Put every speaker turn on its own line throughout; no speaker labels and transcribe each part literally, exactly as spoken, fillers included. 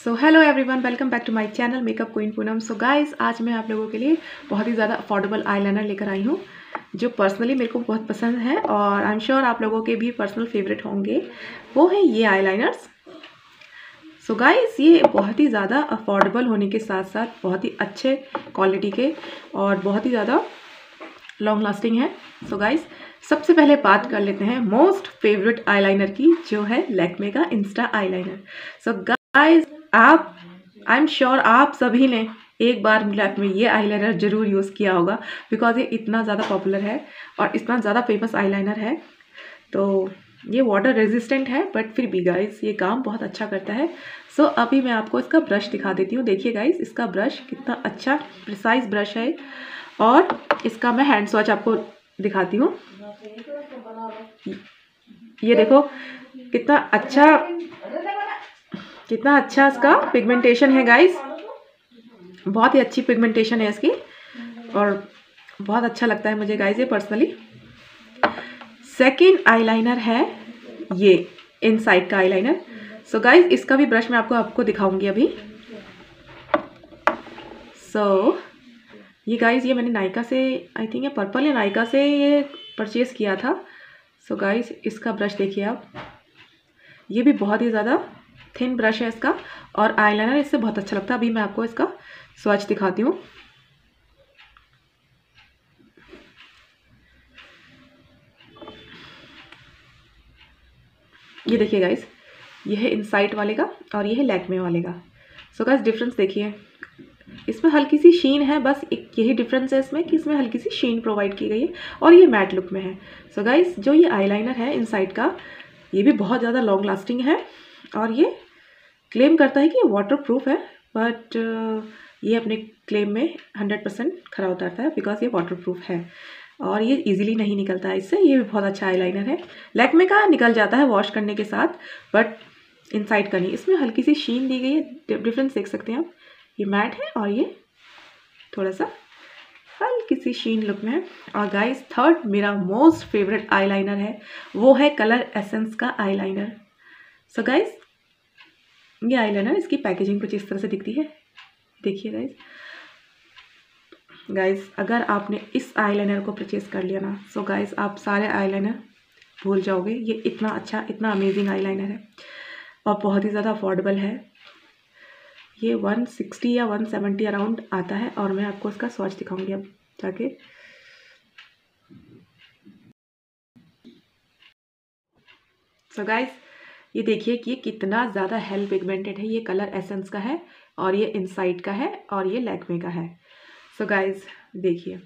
So hello everyone, welcome back to my channel makeup queen Poonam. So guys, आज मैं आप लोगों के लिए बहुत ही ज़्यादा अफोर्डेबल आईलाइनर लेकर आई हूँ जो पर्सनली मेरे को बहुत पसंद है और आई एम श्योर आप लोगों के भी पर्सनल फेवरेट होंगे। वो है ये आईलाइनर्स। सो गाइस, ये बहुत ही ज़्यादा अफोर्डेबल होने के साथ साथ बहुत ही अच्छे क्वालिटी के और बहुत ही ज़्यादा लॉन्ग लास्टिंग है। सो गाइस, सबसे पहले बात कर लेते हैं मोस्ट फेवरेट आईलाइनर की, जो है लैक्मे का इंस्टा आईलाइनर। सो गाइस, आप आई एम श्योर आप सभी ने एक बार लाइफ में ये आईलाइनर जरूर यूज़ किया होगा, बिकॉज ये इतना ज़्यादा पॉपुलर है और इतना ज़्यादा फेमस आईलाइनर है। तो ये वाटर रेजिस्टेंट है बट फिर भी गाइस ये काम बहुत अच्छा करता है। सो so, अभी मैं आपको इसका ब्रश दिखा देती हूँ। देखिए गाइस, इसका ब्रश कितना अच्छा प्रिसाइज ब्रश है और इसका मैं हैंड स्वॉच आपको दिखाती हूँ। ये देखो कितना अच्छा कितना अच्छा इसका पिगमेंटेशन है गाइस, बहुत ही अच्छी पिगमेंटेशन है इसकी और बहुत अच्छा लगता है मुझे गाइस ये पर्सनली। सेकेंड आईलाइनर है ये इनसाइड का आईलाइनर। सो गाइस, इसका भी ब्रश मैं आपको आपको दिखाऊंगी अभी। सो so, ये गाइस, ये मैंने नायका से आई थिंक ये पर्पल या नायका से ये परचेज़ किया था। सो so गाइस, इसका ब्रश देखिए आप, ये भी बहुत ही ज़्यादा थिन ब्रश है इसका और आईलाइनर इससे बहुत अच्छा लगता है। अभी मैं आपको इसका स्वॉच दिखाती हूँ। ये देखिए गाइस, ये है इनसाइड वाले का और ये है लैक्मे वाले का। सो गाइस, डिफरेंस देखिए, इसमें हल्की सी शीन है, बस एक यही डिफरेंस है इसमें कि इसमें हल्की सी शीन प्रोवाइड की गई है और ये मैट लुक में है। सो गाइस, जो ये आईलाइनर है इनसाइड का, ये भी बहुत ज़्यादा लॉन्ग लास्टिंग है और ये क्लेम करता है कि ये वाटर प्रूफ है, बट ये अपने क्लेम में हंड्रेड परसेंट खरा उतरता है बिकॉज ये वाटर प्रूफ है और ये इजीली नहीं निकलता है इससे। ये भी बहुत अच्छा आईलाइनर है। लैक्मे का निकल जाता है वॉश करने के साथ, बट इनसाइड का नहीं। इसमें हल्की सी शीन दी गई है, डिफरेंस देख सकते हैं आप। ये मैट है और ये थोड़ा सा हल्की सी शीन लुक में है। और गाइस, थर्ड मेरा मोस्ट फेवरेट आईलाइनर है, वो है कलर एसेंस का आईलाइनर। सो गाइस, ये आईलाइनर, इसकी पैकेजिंग कुछ इस तरह से दिखती है। देखिए गाइस गाइस अगर आपने इस आईलाइनर को परचेज़ कर लिया ना, सो गाइस आप सारे आईलाइनर भूल जाओगे। ये इतना अच्छा, इतना अमेजिंग आईलाइनर है और बहुत ही ज़्यादा अफोर्डेबल है। ये वन सिक्सटी या वन सेवेंटी अराउंड आता है और मैं आपको इसका स्वॉच दिखाऊंगी अब जाके। सो गाइस, ये देखिए कि ये कितना ज़्यादा हेल पिगमेंटेड है। ये कलर एसेंस का है और ये इनसाइड का है और ये लैक्मे का है। सो गाइस देखिए,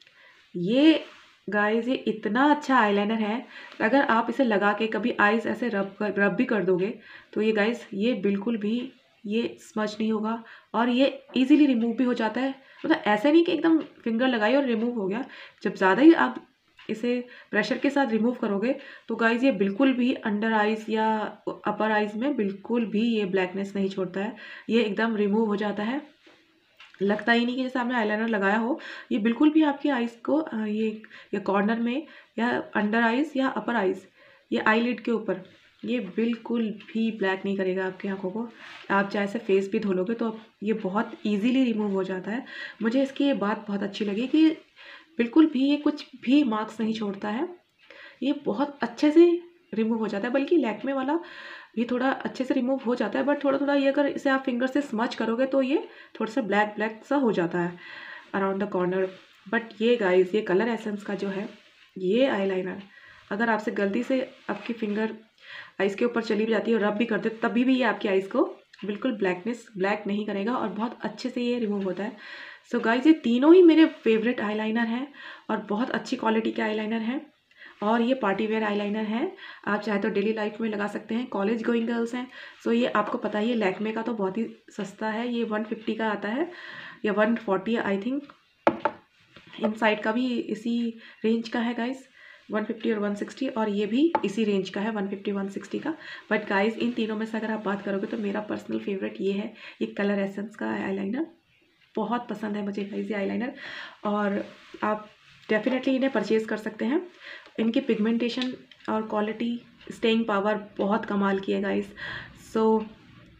ये गाइस ये इतना अच्छा आईलाइनर है, अगर आप इसे लगा के कभी आईज ऐसे रब कर रब भी कर दोगे तो ये गाइस ये बिल्कुल भी ये स्मच नहीं होगा और ये इजीली रिमूव भी हो जाता है। मतलब ऐसा नहीं कि एकदम फिंगर लगाई और रिमूव हो गया। जब ज़्यादा ही आप इसे प्रेशर के साथ रिमूव करोगे तो गाइस ये बिल्कुल भी अंडर आइज या अपर आइज में बिल्कुल भी ये ब्लैकनेस नहीं छोड़ता है। ये एकदम रिमूव हो जाता है, लगता ही नहीं कि जैसे आपने आईलाइनर लगाया हो। ये बिल्कुल भी आपकी आइज़ को ये या कॉर्नर में या अंडर आइज़ या अपर आइज़ या आईलिड के ऊपर ये बिल्कुल भी ब्लैक नहीं करेगा आपकी आंखों को। आप चाहे से फेस भी धो लोगे तो ये बहुत इजीली रिमूव हो जाता है। मुझे इसकी ये बात बहुत अच्छी लगी कि बिल्कुल भी ये कुछ भी मार्क्स नहीं छोड़ता है, ये बहुत अच्छे से रिमूव हो जाता है। बल्कि लैक्मे वाला ये थोड़ा अच्छे से रिमूव हो जाता है, बट थोड़ा थोड़ा ये अगर इसे आप फिंगर से स्मच करोगे तो ये थोड़ा सा ब्लैक ब्लैक सा हो जाता है अराउंड द कॉर्नर। बट ये गाइस, ये कलर एसेंस का जो है ये आईलाइनर, अगर आपसे गलती से आपकी फिंगर आइज़ के ऊपर चली भी जाती है और रब भी करते तभी भी ये आपकी आइज़ को बिल्कुल ब्लैकनेस ब्लैक नहीं करेगा और बहुत अच्छे से ये रिमूव होता है। सो गाइस, ये तीनों ही मेरे फेवरेट आईलाइनर हैं और बहुत अच्छी क्वालिटी के आईलाइनर हैं और ये पार्टी वेयर आईलाइनर है। आप चाहे तो डेली लाइफ में लगा सकते हैं, कॉलेज गोइंग गर्ल्स हैं। सो ये आपको पता ही है, लैक्मे का तो बहुत ही सस्ता है, ये वन फिफ्टी का आता है या one forty I think. Inside का भी इसी रेंज का है गाइस, वन फिफ्टी और वन सिक्सटी, और ये भी इसी रेंज का है वन फिफ्टी वन सिक्सटी का। बट गाइस, इन तीनों में से अगर आप बात करोगे तो मेरा पर्सनल फेवरेट ये है, ये कलर एसेंस का आईलाइनर। बहुत पसंद है मुझे गाइस ये आईलाइनर और आप डेफिनेटली इन्हें परचेज़ कर सकते हैं। इनकी पिगमेंटेशन और क्वालिटी, स्टेइंग पावर बहुत कमाल की है गाइस। सो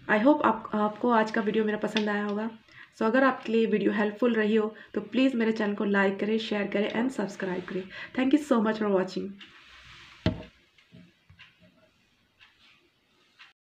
आई होप आप आपको आज का वीडियो मेरा पसंद आया होगा। सो so, अगर आपके लिए वीडियो हेल्पफुल रही हो तो प्लीज़ मेरे चैनल को लाइक करें, शेयर करें एंड सब्सक्राइब करें। Thank you so much for watching.